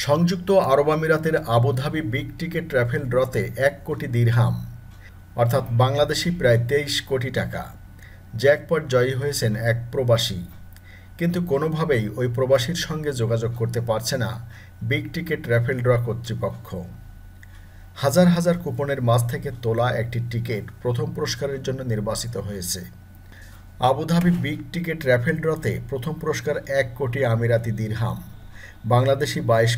সংযুক্ত আরব আমিরাতের আবুধাবি বিগ টিকেট ট্রাভেল ড্রতে ১ কোটি দিরহাম অর্থাৎ বাংলাদেশি প্রায় ২৩ কোটি টাকা জ্যাকপট জয়ী হয়েছেন এক প্রবাসী। কিন্তু কোনোভাবেই ওই প্রবাসীর সঙ্গে যোগাযোগ করতে পারছে না বিগ টিকেট ট্রাভেল ড্র কর্তৃপক্ষ। হাজার হাজার কুপনের মাঝ থেকে তোলা একটি টিকিট প্রথম পুরস্কারের জন্য নির্বাচিত হয়েছে। আবুধাবি বিগ টিকেট ট্রাভেল ড্রতে প্রথম পুরস্কার ১ কোটি আমিরাতি দিরহাম, বাংলাদেশি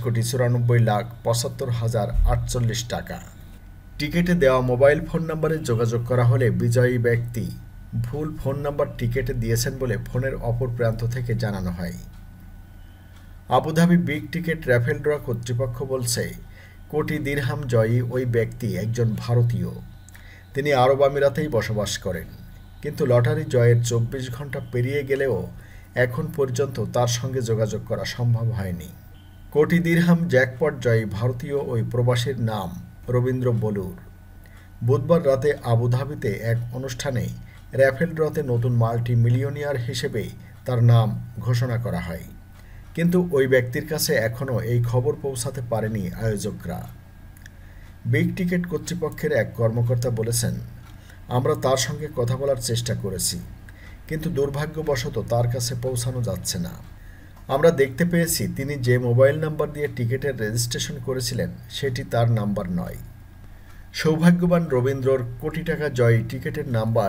২২,৯৪,৭৫,০৪৮ টাকা। টিকিটে দেওয়া মোবাইল ফোন নম্বরে যোগাযোগ করা হলে বিজয়ী ব্যক্তি ভুল ফোন নম্বর টিকিটে দিয়েছেন বলে ফোনের অপর প্রান্ত থেকে জানানো হয়। Abu Dhabi big ticket travel draw কর্তৃপক্ষ বলছে, কোটি দিরহাম জয়ী ওই ব্যক্তি একজন ভারতীয়। তিনি আরব আমিরাতেই বসবাস করেন, কিন্তু লটারি জয়ের ২৪ ঘন্টা পেরিয়ে গেলেও এখন পর্যন্ত তার সঙ্গে যোগাযোগ করা সম্ভব হয়নি। কোটি দিরহাম জ্যাকপট জয়ী ভারতীয় ওই প্রবাসীর নাম রবীন্দ্র বলুর। বুধবার রাতে আবুধাবিতে এক অনুষ্ঠানে র্যাফেল ড্রতে নতুন মাল্টি মিলিয়নিয়ার হিসেবে তার নাম ঘোষণা করা হয়, কিন্তু ওই ব্যক্তির কাছে এখনও এই খবর পৌঁছাতে পারেনি আয়োজকরা। বিগ টিকেট কর্তৃপক্ষের এক কর্মকর্তা বলেছেন, আমরা তার সঙ্গে কথা বলার চেষ্টা করেছি, কিন্তু দুর্ভাগ্যবশত তার কাছে পৌঁছানো যাচ্ছে না। আমরা দেখতে পেয়েছি তিনি যে মোবাইল নাম্বার দিয়ে টিকিটের রেজিস্ট্রেশন করেছিলেন সেটি তার নাম্বার নয়। সৌভাগ্যবান রবীন্দ্রর কোটি টাকা জয়ী টিকিটের নাম্বার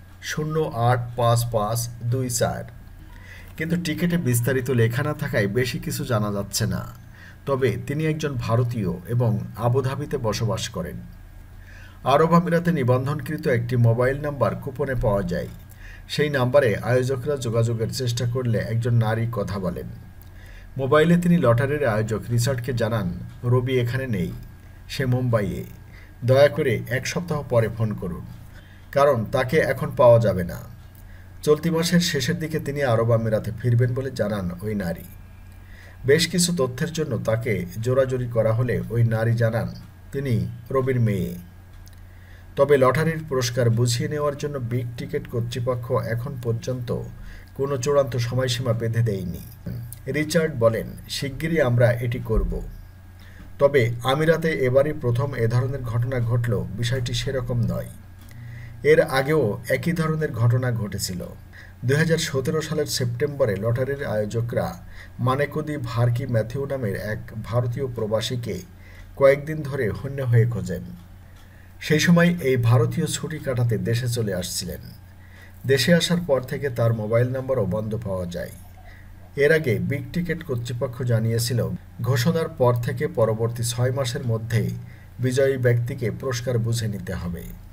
০৮৫৫২৪, কিন্তু টিকিটে বিস্তারিত লেখা না থাকায় বেশি কিছু জানা যাচ্ছে না। তবে তিনি একজন ভারতীয় এবং আবুধাবিতে বসবাস করেন। আরব আমিরাতে নিবন্ধনকৃত একটি মোবাইল নাম্বার কুপনে পাওয়া যায়। সেই নাম্বারে আয়োজকরা যোগাযোগের চেষ্টা করলে একজন নারী কথা বলেন। মোবাইলে তিনি লটারির আয়োজক রিচার্ডকে জানান, রবি এখানে নেই, সে মুম্বাইয়ে। দয়া করে ১ সপ্তাহ পরে ফোন করুন, কারণ তাকে এখন পাওয়া যাবে না। চলতি মাসের শেষের দিকে তিনি আরব আমিরাতে ফিরবেন বলে জানান ওই নারী। বেশ কিছু তথ্যের জন্য তাকে জোরাজুরি করা হলে ওই নারী জানান তিনি রবির মেয়ে। তবে লটারির পুরস্কার বুঝিয়ে নেওয়ার জন্য বিগ টিকেট কর্তৃপক্ষ এখন পর্যন্ত কোনো চূড়ান্ত সময়সীমা বেঁধে দেয়নি। রিচার্ড বলেন, শিগগিরই আমরা এটি করব। তবে আমিরাতে এবারই প্রথম এ ধরনের ঘটনা ঘটল বিষয়টি সেরকম নয়। এর আগেও একই ধরনের ঘটনা ঘটেছিল। ২০১৭ সালের সেপ্টেম্বরে লটারির আয়োজকরা মানেকুদি ভার্কি ম্যাথিউ নামের এক ভারতীয় প্রবাসীকে কয়েকদিন ধরে হন্যে হয়ে খোঁজেন। সেই সময় এই ভারতীয় ছুটি কাটাতে দেশে চলে আসছিলেন। দেশে আসার পর থেকে তার মোবাইল নাম্বারও বন্ধ পাওয়া যায়। এর আগে বিগ টিকেট কর্তৃপক্ষ জানিয়েছিল, ঘোষণার পর থেকে পরবর্তী ৬ মাসের মধ্যে বিজয়ী ব্যক্তিকে পুরস্কার বুঝে নিতে হবে।